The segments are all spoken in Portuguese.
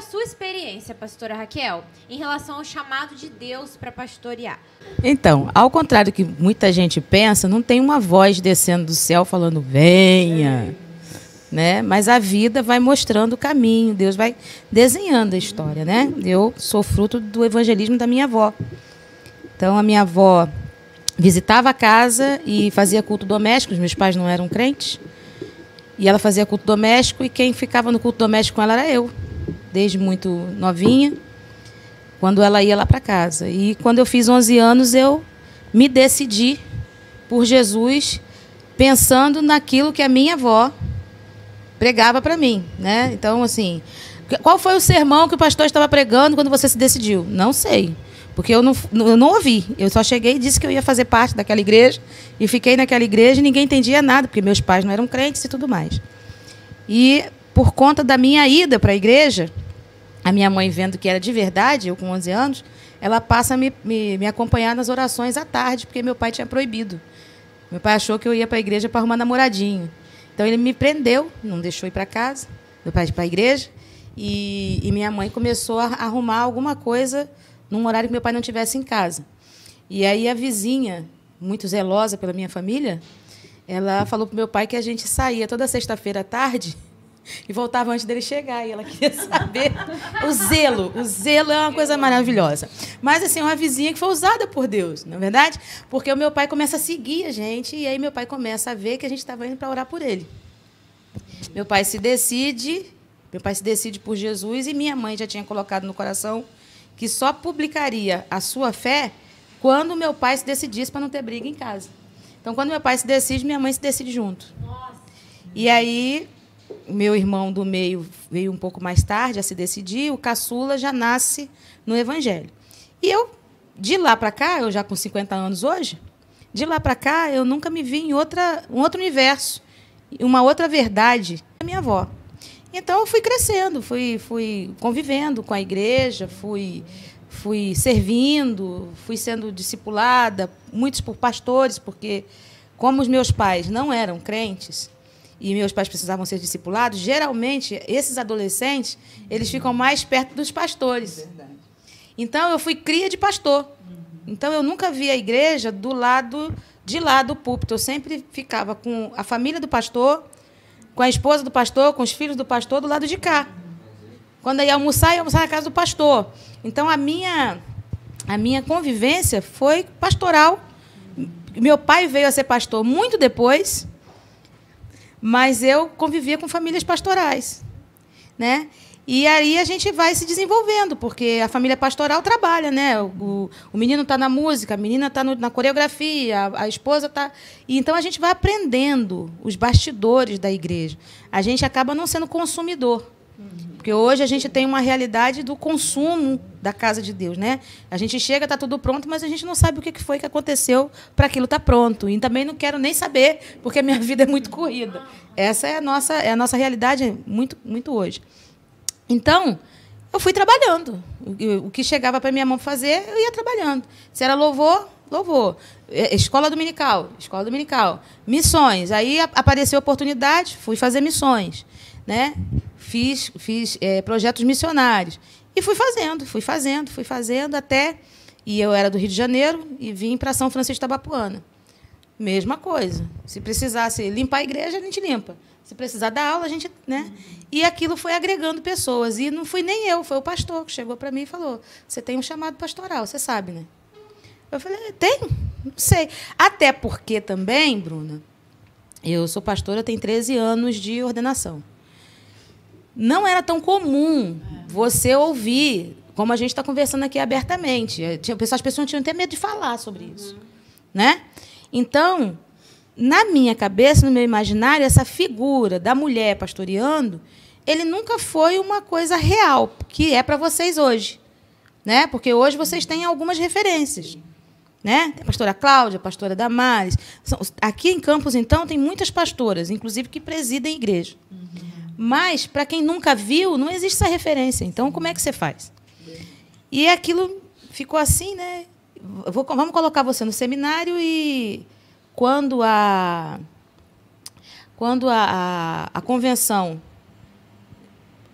a sua experiência, pastora Raquel, em relação ao chamado de Deus para pastorear? Então, ao contrário do que muita gente pensa, não tem uma voz descendo do céu falando, venha, né? Mas a vida vai mostrando o caminho, Deus vai desenhando a história, né? Eu sou fruto do evangelismo da minha avó. Então, a minha avó visitava a casa e fazia culto doméstico, os meus pais não eram crentes, e ela fazia culto doméstico, e quem ficava no culto doméstico com ela era eu, desde muito novinha, quando ela ia lá para casa. E quando eu fiz 11 anos, eu me decidi por Jesus, pensando naquilo que a minha avó pregava para mim, né? Então, assim, qual foi o sermão que o pastor estava pregando quando você se decidiu? Não sei, porque eu não ouvi. Eu só cheguei e disse que eu ia fazer parte daquela igreja, e fiquei naquela igreja e ninguém entendia nada, porque meus pais não eram crentes e tudo mais. E, por conta da minha ida para a igreja, a minha mãe, vendo que era de verdade, eu com 11 anos, ela passa a me acompanhar nas orações à tarde, porque meu pai tinha proibido. Meu pai achou que eu ia para a igreja para arrumar namoradinho. Então, ele me prendeu, não deixou ir para casa, meu pai ir para a igreja, e minha mãe começou a arrumar alguma coisa num horário que meu pai não estivesse em casa. E aí a vizinha, muito zelosa pela minha família, ela falou para o meu pai que a gente saía toda sexta-feira à tarde e voltava antes dele chegar. E ela queria saber o zelo. O zelo é uma coisa maravilhosa. Mas, assim, uma vizinha que foi usada por Deus, não é verdade? Porque o meu pai começa a seguir a gente, e aí meu pai começa a ver que a gente estava indo para orar por ele. Meu pai se decide por Jesus, e minha mãe já tinha colocado no coração que só publicaria a sua fé quando meu pai se decidisse, para não ter briga em casa. Então, quando meu pai se decide, minha mãe se decide junto. Nossa. E aí, meu irmão do meio veio um pouco mais tarde a se decidir, o caçula já nasce no Evangelho. E eu, de lá para cá, eu já com 50 anos hoje, de lá para cá, eu nunca me vi em um outro universo, uma outra verdade da minha avó. Então, eu fui crescendo, fui convivendo com a igreja, fui servindo, fui sendo discipulada, muitos por pastores, porque, como os meus pais não eram crentes e meus pais precisavam ser discipulados, geralmente, esses adolescentes, eles ficam mais perto dos pastores. Então, eu fui cria de pastor. Então, eu nunca vi a igreja do lado de lá do púlpito. Eu sempre ficava com a família do pastor, com a esposa do pastor, com os filhos do pastor, do lado de cá. Quando eu ia almoçar na casa do pastor. Então, a minha convivência foi pastoral. Meu pai veio a ser pastor muito depois, mas eu convivia com famílias pastorais, né? E aí a gente vai se desenvolvendo, porque a família pastoral trabalha, né? O menino está na música, a menina está na coreografia, a esposa está... E então a gente vai aprendendo os bastidores da igreja. A gente acaba não sendo consumidor. Porque hoje a gente tem uma realidade do consumo da casa de Deus, né? A gente chega, está tudo pronto, mas a gente não sabe o que foi que aconteceu para aquilo estar pronto. E também não quero nem saber, porque a minha vida é muito corrida. Essa é a nossa realidade muito, muito hoje. Então, eu fui trabalhando. O que chegava para minha mão fazer, eu ia trabalhando. Se era louvor, louvor. Escola dominical. Missões. Aí apareceu a oportunidade, fui fazer missões, né? Fiz projetos missionários. E fui fazendo até... E eu era do Rio de Janeiro e vim para São Francisco de Itabapoana. Mesma coisa. Se precisasse limpar a igreja, a gente limpa. Se precisar dar aula, a gente... né? E aquilo foi agregando pessoas. E não fui nem eu, foi o pastor que chegou para mim e falou, você tem um chamado pastoral, você sabe, né? Eu falei, tem? Não sei. Até porque também, Bruna, eu sou pastora, tenho 13 anos de ordenação. Não era tão comum você ouvir, como a gente está conversando aqui abertamente. As pessoas tinham até medo de falar sobre isso. Né? Então, na minha cabeça, no meu imaginário, essa figura da mulher pastoreando, ele nunca foi uma coisa real, que é para vocês hoje. Né? Porque hoje vocês têm algumas referências. Né? Tem a pastora Cláudia, a pastora Damares. Aqui em Campos, então, tem muitas pastoras, inclusive que presidem a igreja. Mas, para quem nunca viu, não existe essa referência. Então, como é que você faz? E aquilo ficou assim, né? Vamos colocar você no seminário e quando a convenção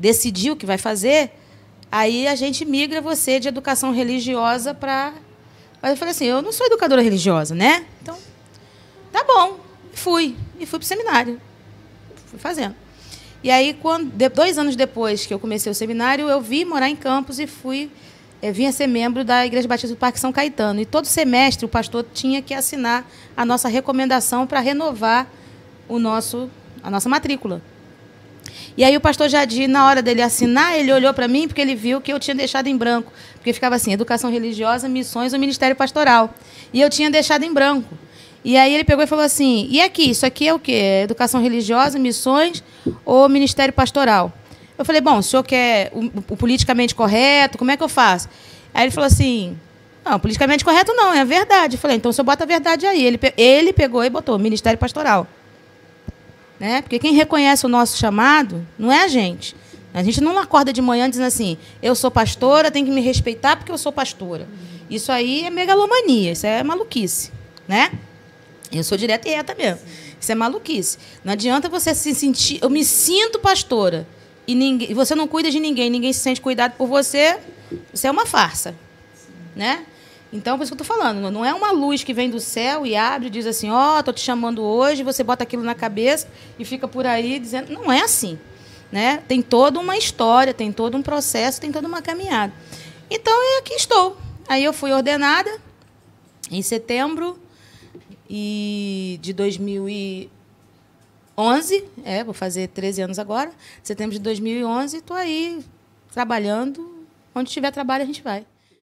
decidiu que vai fazer, aí a gente migra você de educação religiosa para... Mas eu falei assim, eu não sou educadora religiosa, né? Então, tá bom. E fui para o seminário. Fui fazendo. E aí, 2 anos depois que eu comecei o seminário, eu vim morar em Campos e vim a ser membro da Igreja Batista do Parque São Caetano. E todo semestre o pastor tinha que assinar a nossa recomendação para renovar a nossa matrícula. E aí o pastor Jadir, na hora dele assinar, ele olhou para mim porque ele viu que eu tinha deixado em branco. Porque ficava assim, educação religiosa, missões ou ministério pastoral. E eu tinha deixado em branco. E aí ele pegou e falou assim, e aqui, isso aqui é o quê? É educação religiosa, missões ou ministério pastoral? Eu falei, bom, o senhor quer o politicamente correto, como é que eu faço? Aí ele falou assim, não, politicamente correto não, é a verdade. Eu falei, então o senhor bota a verdade aí. Ele pegou e botou ministério pastoral. Né? Porque quem reconhece o nosso chamado não é a gente. A gente não acorda de manhã dizendo assim, eu sou pastora, tem que me respeitar porque eu sou pastora. Isso aí é megalomania, isso é maluquice. Né? Eu sou direta e reta mesmo. Isso é maluquice. Não adianta você se sentir... Eu me sinto pastora e você não cuida de ninguém se sente cuidado por você, isso é uma farsa. Né? Então, por isso que eu estou falando, não é uma luz que vem do céu e abre e diz assim, ó, estou te chamando hoje, você bota aquilo na cabeça e fica por aí dizendo... Não é assim. Né? Tem toda uma história, tem todo um processo, tem toda uma caminhada. Então, aqui estou. Aí eu fui ordenada em setembro de 2011, vou fazer 13 anos agora, setembro de 2011, estou aí trabalhando, onde tiver trabalho a gente vai.